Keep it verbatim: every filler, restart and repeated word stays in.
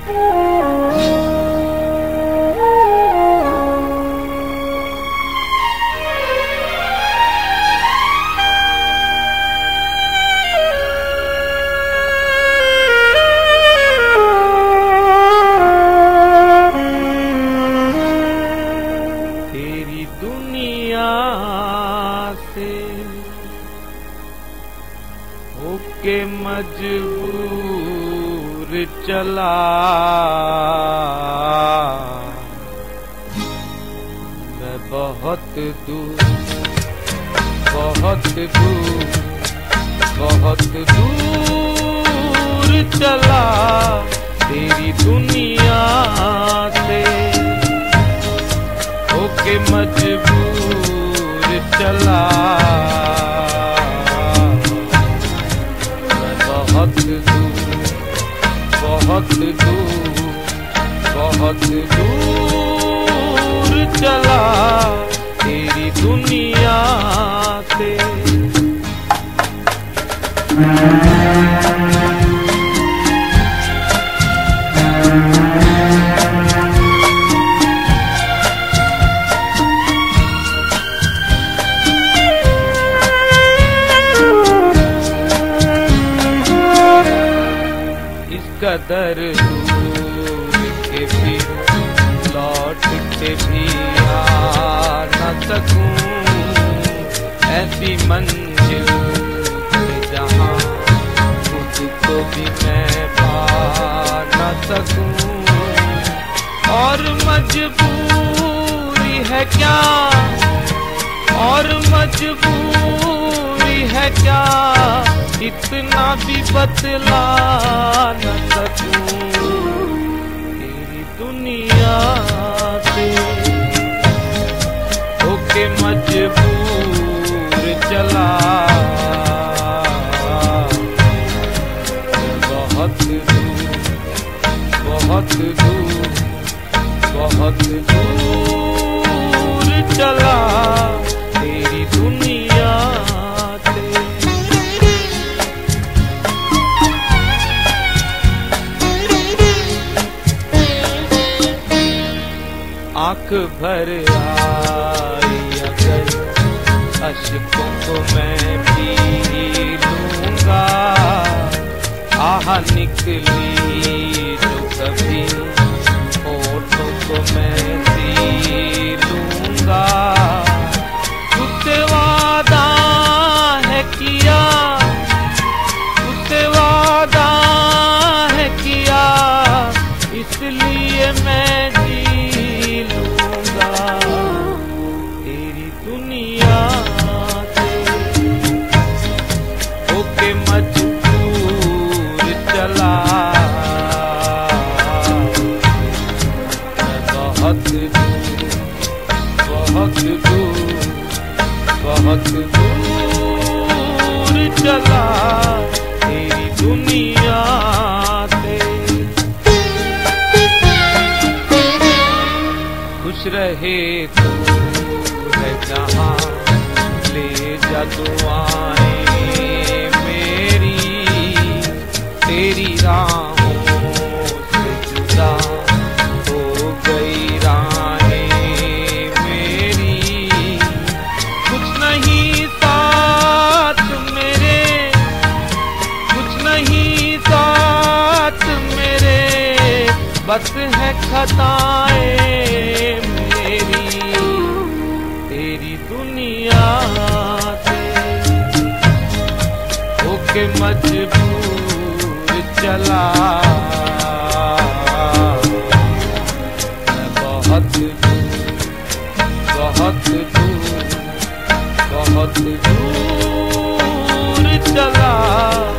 के मजबूर चला मैं बहुत दूर बहुत दूर बहुत दूर चला तेरी दुनिया से होके मजबूर चला बहुत दूर बहुत दूर बहुत दूर चला तेरी दुनिया से कदर दूर के भी लौट के भी आ न सकूं ऐसी मंजिल जहां खुद को भी मैं पा न सकूं और मजबूरी है क्या और मजबूरी है क्या इतना भी बतला न सकूं तेरी दुनिया से होके मजबूर चला बहुत दूर बहुत दूर बहुत दूर चला तेरी दुनिया से आँख भर आई अगर अश्कों को मैं पी लूँगा आह निकली जो कभी होठों को मैं पी लूँगा तुझसे वादा है किया तुझसे वादा है किया इसलिए मैं तेरी दुनिया से होके मजबूर चला बहुत दूर बहुत दूर बहुत दूर चला तेरी दुनिया से खुश रहे तू है जहाँ ले जा दुआएं मेरी तेरी राहों से जुदा हो गई राहें मेरी कुछ नहीं साथ मेरे कुछ नहीं साथ मेरे बस है खताएं मेरी तेरी दुनिया से होके मजबूर चला मैं बहुत दूर बहुत दूर बहुत दूर चला